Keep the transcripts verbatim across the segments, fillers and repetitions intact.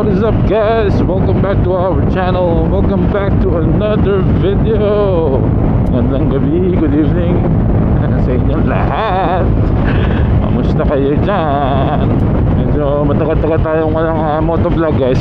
what is up guys? Welcome back to our channel. Welcome back to another video. Magandang gabi, good evening sa inyong lahat. Kamusta kayo dyan? Medyo matagal-tagal tayong walang uh, motovlog guys.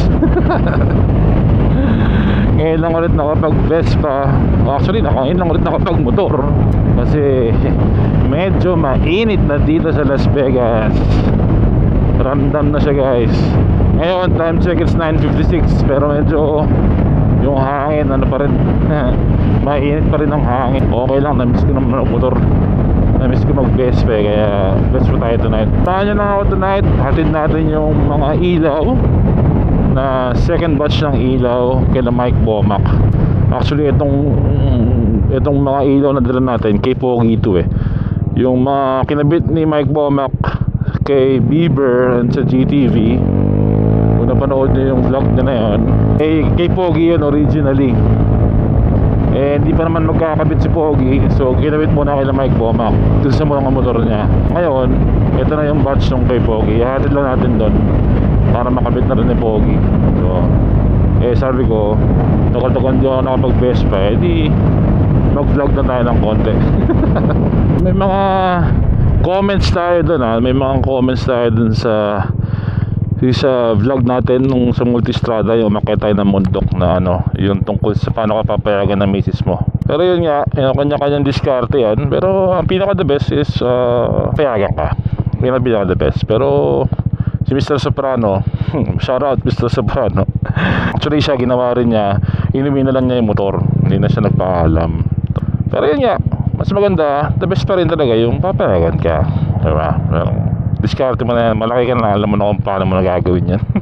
Ngayon lang ulit nakapag Vespa. Actually, ngayon lang ulit nakapag motor. Kasi medyo mainit na dito sa Las Vegas. Ramdam na siya guys. Ngayon time check is nine fifty-six. Pero medyo yung hangin ano pa rin. Mainit pa rin ang hangin. Okay lang, namiss ko naman ang motor. Namiss ko mag Vespa. Kaya Vespa tayo tonight. Tahan nyo lang ako tonight. Hatid natin yung mga ilaw na second batch ng ilaw kila Mike Bomac. Actually itong itong mga ilaw na dala natin kay Pogi ito eh. Yung mga kinabit ni Mike Bomac kay Bieber and sa G T V, kung napanood nyo yung vlog na na yun, eh, kay Pogi yun originally. Eh hindi pa naman magkakabit si Pogi, so kinabit muna kay Mike Bomac dun sa mga motor niya. Ngayon ito na yung batch ng kay Pogi. Ihatid lang natin doon para makabit na rin ni Pogi. So eh sabi ko, tagal-tagal di ako nakapag-Vespa, eh di mag-vlog na tayo ng konti. May mga comments tayo dun ha. May mga comments tayo dun sa sa vlog natin nung sa Multistrada, yung umakyat tayo ng mundok na ano, yung tungkol sa paano ka papayagan ng misis mo. Pero yun nga, yung kanya-kanyang diskarte yan. Pero ang pinaka the best is uh, payagan ka. Yun ang pinaka the best. Pero si Mister Soprano, shout out Mister Soprano. Actually siya, ginawa rin niya, inumin na lang niya yung motor, hindi na siya nagpaalam. Pero yun nga, mas maganda, the best pa rin talaga yung papayagan ka, diba? Well, diskarte mo na yan, malaki ka na, alam mo na kung paano mo na gagawin yan.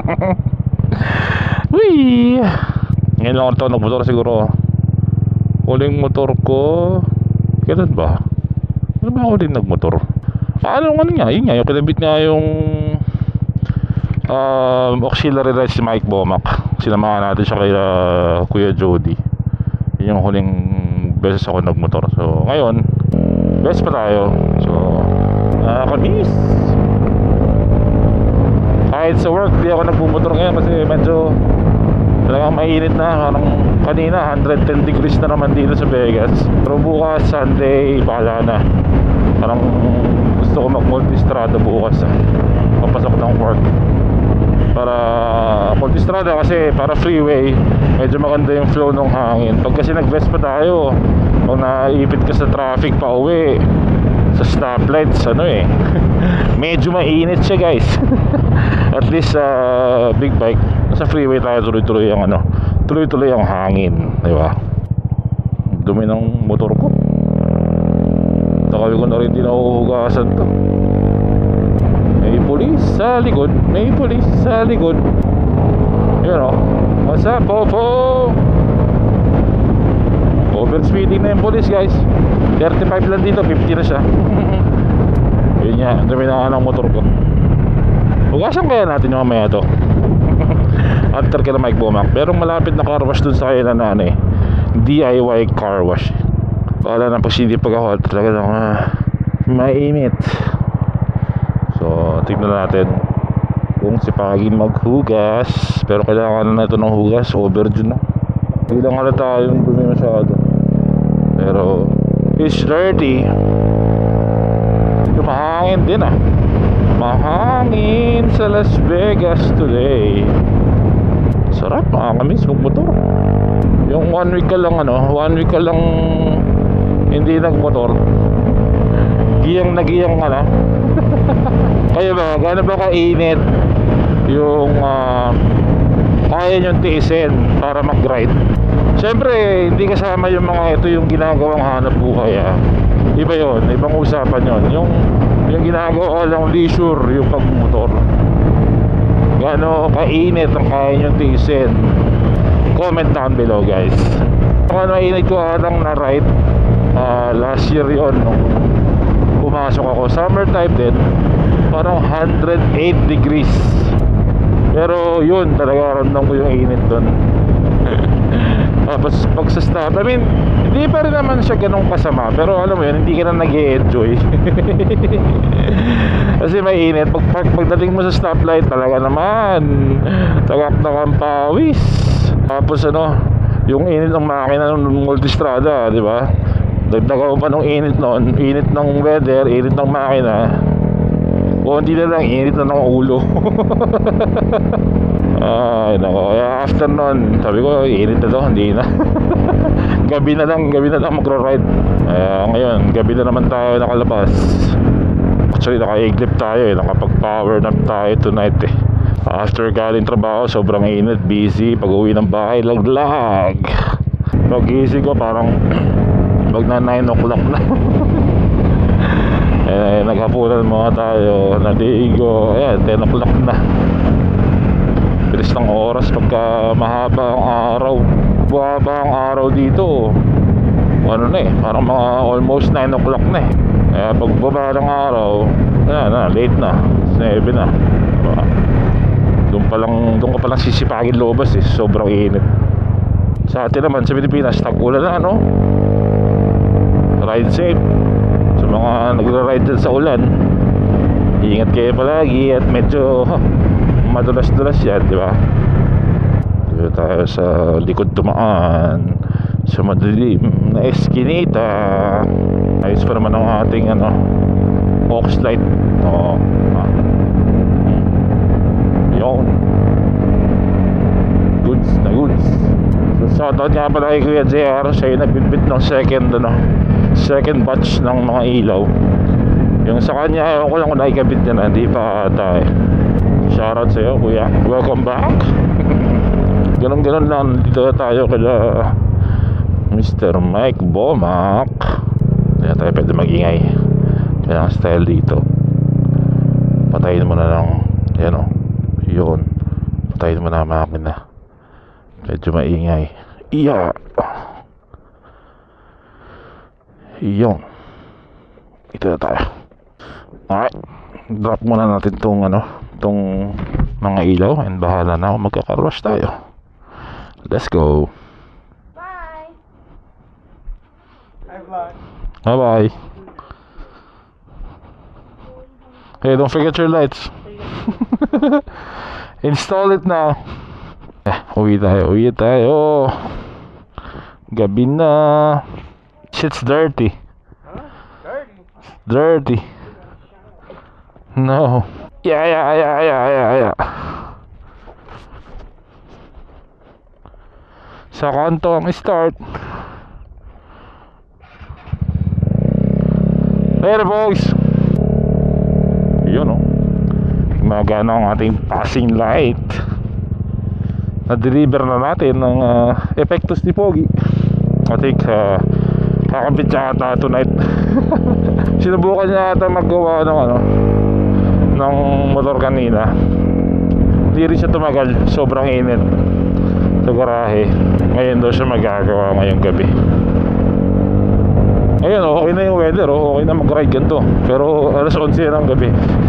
Wee! Ngayon lang ako nagmotor siguro. Huling motor ko, kailan ba? Kailan ba ako din nagmotor? Ah, ano nga nga, yun nga, yung kinabit nga yung um, auxiliary lights si Mike Bomac. Sinamahan natin siya kay uh, Kuya Jody. Yun yung huling beses ako nagmotor. So ngayon best pa tayo. So nakakamiss. Kahit sa work di ako nagbumotor ngayon kasi medyo talagang mainit na. Parang kanina one hundred ten degrees na naman dito sa Vegas. Pero bukas Sunday bahala na. Parang gusto ko mag Multistrada bukas ah. Papasok ng work para Multistrada kasi para freeway, medyo maganda yung flow ng hangin. Pag kasi nag-Vespa tayo, pag naipit ka sa traffic pa uwi sa stoplights, ano eh medyo mainit siya guys. At least uh, big bike, sa freeway tayo tuloy-tuloy ang ano, tuloy-tuloy ang hangin, di ba? Dumi ng motor ko. Takawin ko na rin din nahuhugasan to. May pulis sa likod, may pulis sa likod. Yun o, what's up, Popo? Overspeeding na yung pulis guys. Thirty-five lang dito, fifty na siya. Yun nga, dami na nga ng motor ko. Hugasan kaya natin yung mamaya to. After kila Mike Bomac. Pero malapit na car wash dun sa kaya na ano eh, D I Y car wash. Wala na pag hindi pag ako talaga na uh, mainit. So tignan natin kung sipagin maghugas. Pero kailangan na ito ng hugas, overdue na. Hindi lang halata yung dumi masyado. Pero it's dirty. Ito mahangin din ah. Mahangin sa Las Vegas today. Sarap, nakakamiss magmotor. Yung one week ka lang ano, one week ka lang hindi nagmotor, giyang na giyang ka na. Kaya ba, gano'n ba kainit yung uh, kaya nyo tiisin para mag-ride? Siyempre hindi kasama yung mga ito yung ginagawang hanap buhay ah. Iba yun, ibang usapan yun. Yung, yung ginagawa lang leisure, yung pagmotor. Gano'n kainit ang kaya nyo tiisin? Comment down below guys. Kung ano mainit ko lang na ride, uh, last year yun nung pumasok ako, summer type din, parang one hundred eight degrees. Pero yun, talaga ramdam ko yung init doon. Tapos pag sa stop, I mean, Hindi pa rin naman siya ganun kasama, pero alam mo yun, hindi ka na nag-e-enjoy. Kasi mainit. Pag, pag, pagdating mo sa stoplight, talaga naman tagak na kang pawis. Tapos ano, yung init ng makina ng multistrada, di ba? Dagdagan pa nung init noon, init ng weather, init ng makina. O hindi na lang, init na ng ulo. Ay nako, kaya after nun, sabi ko, init na to, hindi na. Gabi na lang, gabi na lang magro-ride. Kaya ngayon, gabi na naman tayo nakalabas. Actually, naka-iglip tayo eh, nakapag-power nap tayo tonight eh. After galing trabaho, sobrang init, busy. Pag uwi ng bahay, laglag. Pag-gising ko, parang magna nine o'clock na. Eh, naghapunan mga tayo, naligo, ayan, ten o'clock na. Bilis ng oras pagka mahaba ang araw. Mahaba ang araw dito, ano na eh, parang mga almost nine o'clock na eh. Kaya pag baba ng araw, ayan na, late na, seven na. Doon pa lang, doon ka pa lang sisipagin lobas eh, sobrang init. Sa atin naman, sa Pilipinas, tag-ulan na, no? Ride safe. Sa mga nagra-ride dyan sa ulan, ingat kayo palagi at medyo huh, madulas-dulas yan, di ba? Dito tayo sa likod dumaan sa madilim na eskinita. Ayos pa naman ang ating ano, aux light. Oo, ah. Yun, goods na goods. So shoutout nga pala kay Kuya J R, siya yung nagbitbit ng second ano, second batch ng mga ilaw. Yung sa kanya, ayaw ko lang kung nakikabit niya na, hindi pa ata eh. Shoutout sa'yo kuya, welcome back. Ganon-ganon lang, dito tayo kala Mister Mike Bomac. Hindi na tayo pwede mag-ingay. Kaya ang style dito, patayin mo na lang. Yan o, yun, patayin mo na ang makina. Medyo maingay. Iya. Yun, ito na tayo. Alright, drop muna natin tong ano, tong mga ilaw, and bahala na ako, magkakarush tayo. Let's go. Bye. Bye vlog. Bye bye. Hey, don't forget your lights. Install it now. Eh, uwi tayo, uwi tayo. Gabi na. Shit's dirty. Huh? Dirty? Dirty. No. Yeah, yeah, yeah, yeah, yeah, yeah. Sa kanto ang start. Later boys. Yun o, gumagana ang ating passing light. Na-deliver na natin ng uh, Epectus ni Pogi. I think uh, kakabit siya ata tonight. Sinubukan niya ata maggawa ng ano, ng motor kanina. Hindi rin siya tumagal, sobrang init sa garahe. Ngayon daw siya magagawa ngayong gabi. Ayun, okay na yung weather, okay na mag-ride ganito. Pero alas onse ng gabi.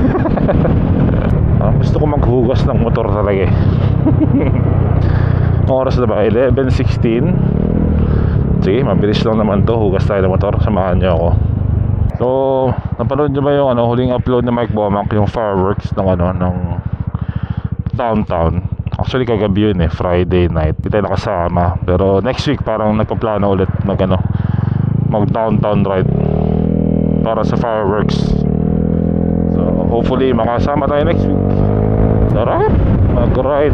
Ah, gusto ko maghugas ng motor talaga eh. Ang oras na ba? eleven sixteen. Sige, mabilis lang naman to. Hugas tayo ng motor, samahan niyo ako. So, napanood niyo ba yung ano, huling upload ni Mike Bomac, yung fireworks ng ano, ng downtown? Actually kagabi yun eh, Friday night. Hindi tayo nakasama. Pero next week parang nagpaplano ulit mag ano, mag downtown ride para sa fireworks. So hopefully makasama tayo next week. Tara, mag ride.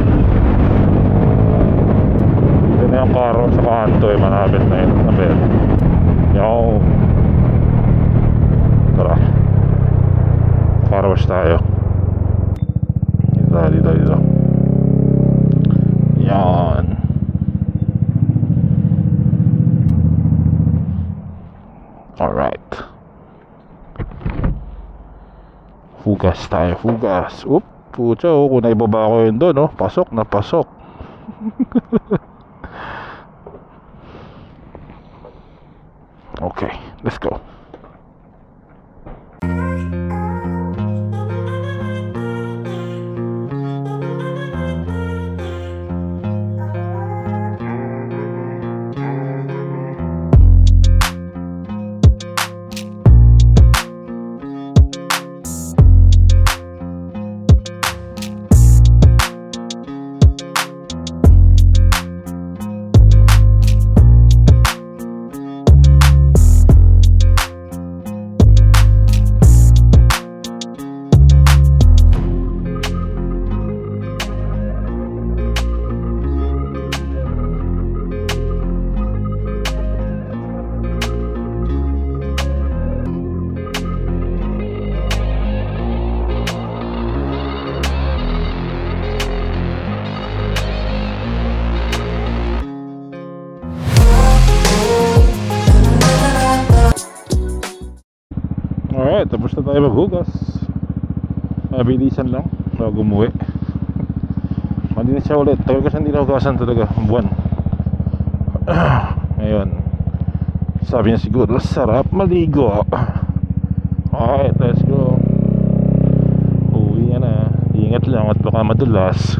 Dito na yung karo sa kanto eh, manabit na yun. Nabit. Yo. Tara, fireworks tayo. Dito, dito, dito. Yan. Alright. Hugas tayo, hugas. Oop, pucha, oh, kung naibaba ko yun doon, oh. Pasok na pasok. Okay, let's go. Alright, tapos na tayo maghugas. Mabilisan lang bago umuwi. Malinis siya ulit. Tagal ko siya hindi nahugasan talaga. Buwan. Ngayon, sabi niya siguro sarap maligo. Alright, let's go. Uwi na. Ingat lang at baka madulas.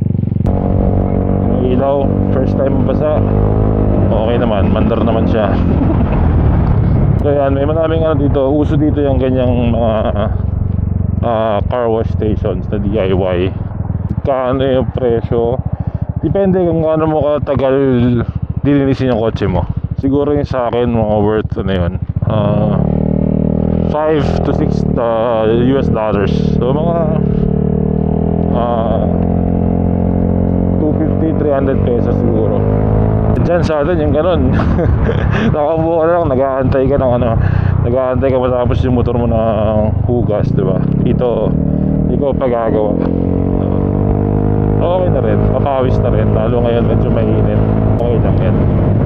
Yung ilaw, first time mabasa. Okay naman, mandar naman siya. So yan, may maraming ano dito. Uso dito yung ganyang mga uh, car wash stations na D I Y. Kaano yung presyo, depende kung ano mo katagal dilinisin yung kotse mo. Siguro yung sa akin mga worth ano yun, uh, five to six uh, U S dollars. So mga uh, two fifty, three hundred pesos siguro. Diyan sa atin yung ganun. Nakabuo ka lang, nag-aantay ka ng ano, nag-aantay ka matapos yung motor mo na hugas, diba? Ito, ikaw pagagawa. Okay na rin, papawis na rin. Lalo ngayon medyo mainit. Okay lang yan.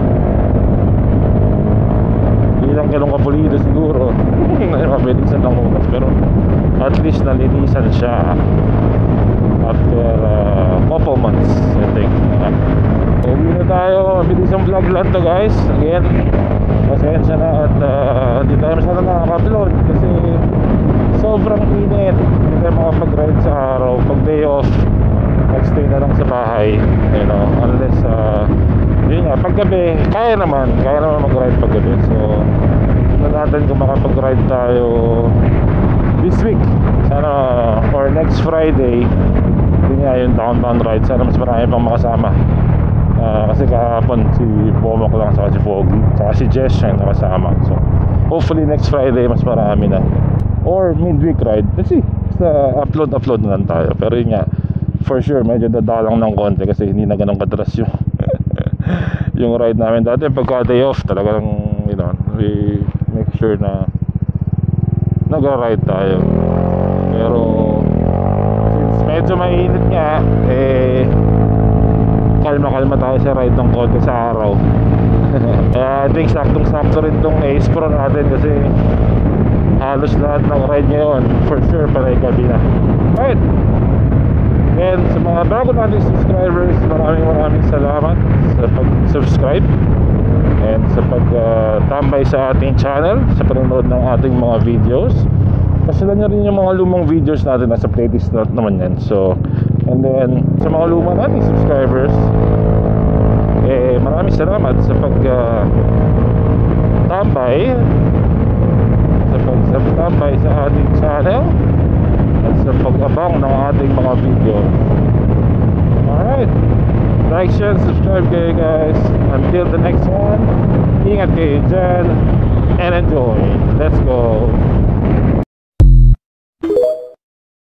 Hindi lang ganun kapulido siguro. Mabilisan lang hugas. Pero at least nalinisan siya after uh, couple months, I think. Uwi na tayo. Mabilisang vlog lang to guys. Again, pasensya na at uh, hindi tayo masyadong nakaka-upload kasi sobrang init. Hindi tayo makapag-ride sa araw. Pag day off, nag-stay na lang sa bahay, you know, unless uh, yun nga, paggabi kaya naman, kaya naman mag-ride paggabi. So tignan natin kung makapag-ride tayo this week sana, or next Friday. Yun nga yung downtown ride, sana mas marami pang makasama. uh, kasi kahapon si Bomok lang, saka si Foggy, saka si Jess yung nakasama. So hopefully next Friday mas marami na, or midweek ride kasi sa upload upload na lang tayo. Pero yun nga, for sure medyo dadalang ng konti kasi hindi na ganun kadalas yung yung ride namin dati. Pagka day off talagang, you know, we make sure na nagra-ride tayo. Pero since medyo mainit nga, eh kalma-kalma tayo sa ride ng konti sa araw. uh, I think saktong-sakto rin tong Ace Pro natin kasi halos lahat ng ride ngayon for sure panay gabi na. Alright, and sa mga bago nating subscribers, maraming maraming salamat sa pag-subscribe and sa pag-tambay uh, sa ating channel, sa panonood ng ating mga videos. Pasulan nyo rin yung mga lumang videos natin, nasa playlist na naman yan. So, and then sa mga lumang nating subscribers, eh maraming salamat sa pag-tambay uh, sa pag-tambay sa ating channel at sa pag-abang ng ating mga video. Alright, like, share, subscribe kayo guys. Until the next one, ingat kayo dyan and enjoy. Let's go.